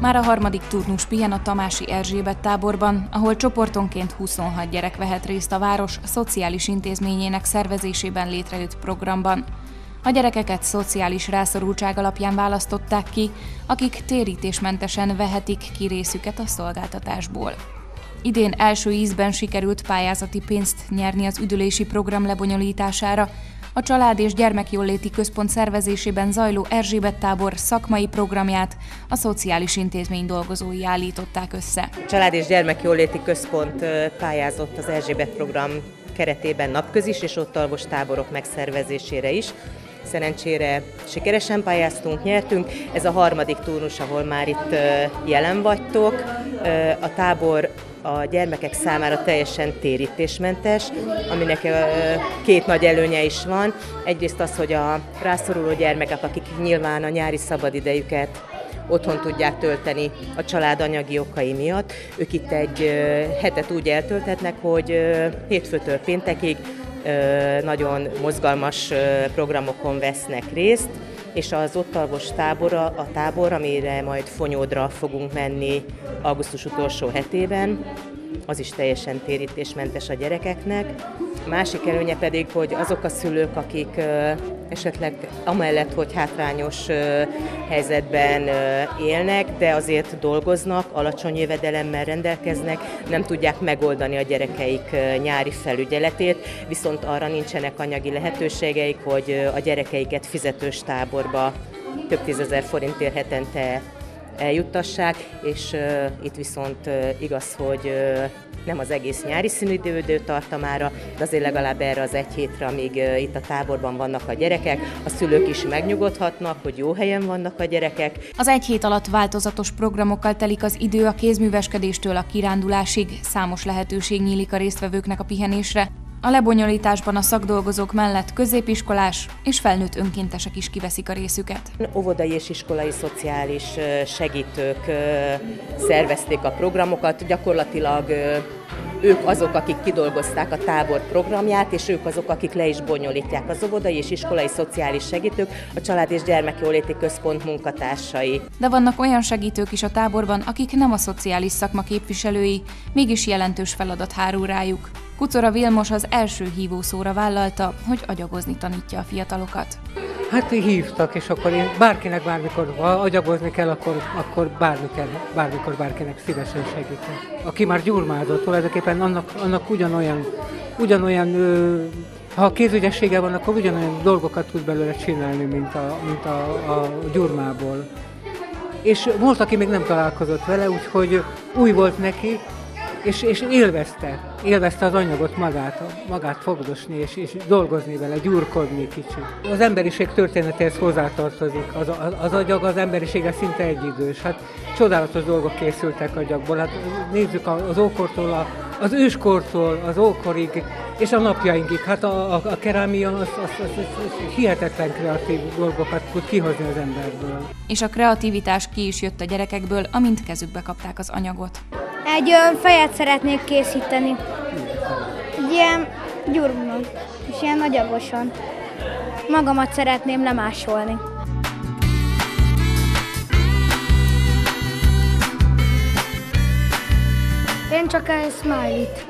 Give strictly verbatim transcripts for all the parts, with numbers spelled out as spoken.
Már a harmadik turnus pihen a Tamási Erzsébet táborban, ahol csoportonként huszonhat gyerek vehet részt a város szociális intézményének szervezésében létrejött programban. A gyerekeket szociális rászorultság alapján választották ki, akik térítésmentesen vehetik ki részüket a szolgáltatásból. Idén első ízben sikerült pályázati pénzt nyerni az üdülési program lebonyolítására. A Család- és Gyermekjóléti Központ szervezésében zajló Erzsébet tábor szakmai programját a szociális intézmény dolgozói állították össze. A Család- és Gyermekjóléti Központ pályázott az Erzsébet program keretében napközis és ottalvos táborok megszervezésére is. Szerencsére sikeresen pályáztunk, nyertünk. Ez a harmadik turnus, ahol már itt jelen vagytok. A tábor a gyermekek számára teljesen térítésmentes, aminek két nagy előnye is van. Egyrészt az, hogy a rászoruló gyermekek, akik nyilván a nyári szabadidejüket otthon tudják tölteni a család anyagi okai miatt, ők itt egy hetet úgy eltölthetnek, hogy hétfőtől péntekig nagyon mozgalmas programokon vesznek részt, és az ottalvos tábora, a tábor, amire majd Fonyódra fogunk menni augusztus utolsó hetében, az is teljesen térítésmentes a gyerekeknek. A másik előnye pedig, hogy azok a szülők, akik esetleg amellett, hogy hátrányos helyzetben élnek, de azért dolgoznak, alacsony jövedelemmel rendelkeznek, nem tudják megoldani a gyerekeik nyári felügyeletét, viszont arra nincsenek anyagi lehetőségeik, hogy a gyerekeiket fizetős táborba több tízezer forintért hetente eljuttassák, és uh, itt viszont uh, igaz, hogy uh, nem az egész nyári szünidő tartamára, de azért legalább erre az egy hétre, amíg uh, itt a táborban vannak a gyerekek, a szülők is megnyugodhatnak, hogy jó helyen vannak a gyerekek. Az egy hét alatt változatos programokkal telik az idő, a kézműveskedéstől a kirándulásig, számos lehetőség nyílik a résztvevőknek a pihenésre. A lebonyolításban a szakdolgozók mellett középiskolás és felnőtt önkéntesek is kiveszik a részüket. Óvodai és iskolai szociális segítők szervezték a programokat, gyakorlatilag ők azok, akik kidolgozták a tábor programját, és ők azok, akik le is bonyolítják. Az óvodai és iskolai szociális segítők, a Család- és Gyermekjóléti Központ munkatársai. De vannak olyan segítők is a táborban, akik nem a szociális szakma képviselői, mégis jelentős feladat hárul rájuk. Kucora Vilmos az első hívószóra vállalta, hogy agyagozni tanítja a fiatalokat. Hát hívtak, és akkor én bárkinek bármikor, ha agyagozni kell, akkor, akkor bármikor, bármikor bárkinek szívesen segítek. Aki már gyurmázott, tulajdonképpen annak, annak ugyanolyan, ugyanolyan ha a kézügyessége van, akkor ugyanolyan dolgokat tud belőle csinálni, mint a, mint a, a gyurmából. És volt, aki még nem találkozott vele, úgyhogy új volt neki, És, és élvezte, élvezte az anyagot magát, magát fogdosni és, és dolgozni vele, gyúrkodni kicsit. Az emberiség történetéhez hozzátartozik, az, az, az agyag az emberiséggel szinte egyidős. Hát csodálatos dolgok készültek agyagból. Hát nézzük az ókortól, a, az őskortól, az ókorig és a napjainkig. Hát a, a, a kerámia az, az, az, az hihetetlen kreatív dolgokat tud kihozni az emberből. És a kreativitás ki is jött a gyerekekből, amint kezükbe kapták az anyagot. Egy olyan fejet szeretnék készíteni, egy ilyen gyurmon, és ilyen agyagosan. Magamat szeretném lemásolni. Én csak egy smiley-t.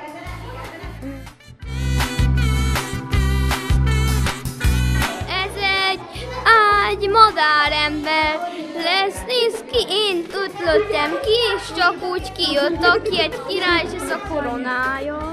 Ez egy ágy madárember. Lesz, néz ki, én ott lőttem ki, és csak úgy kijött, aki egy király, és ez a koronája.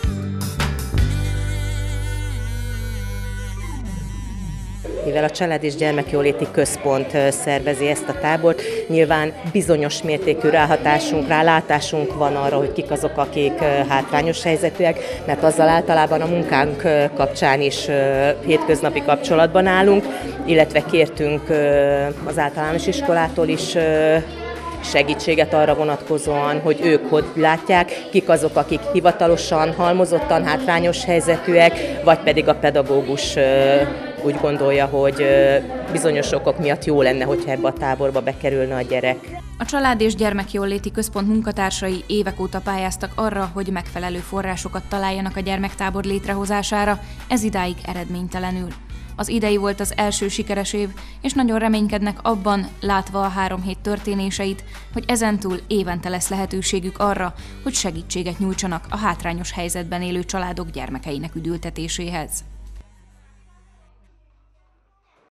Mivel a Család- és Gyermekjóléti Központ szervezi ezt a tábort, nyilván bizonyos mértékű ráhatásunk, rálátásunk van arra, hogy kik azok, akik hátrányos helyzetűek, mert azzal általában a munkánk kapcsán is hétköznapi kapcsolatban állunk, illetve kértünk az általános iskolától is segítséget arra vonatkozóan, hogy ők hogy látják, kik azok, akik hivatalosan, halmozottan hátrányos helyzetűek, vagy pedig a pedagógus úgy gondolja, hogy bizonyos okok miatt jó lenne, hogyha ebbe a táborba bekerülne a gyerek. A Család- és Gyermekjóléti Központ munkatársai évek óta pályáztak arra, hogy megfelelő forrásokat találjanak a gyermektábor létrehozására, ez idáig eredménytelenül. Az idei volt az első sikeres év, és nagyon reménykednek abban, látva a három hét történéseit, hogy ezentúl évente lesz lehetőségük arra, hogy segítséget nyújtsanak a hátrányos helyzetben élő családok gyermekeinek üdültetéséhez.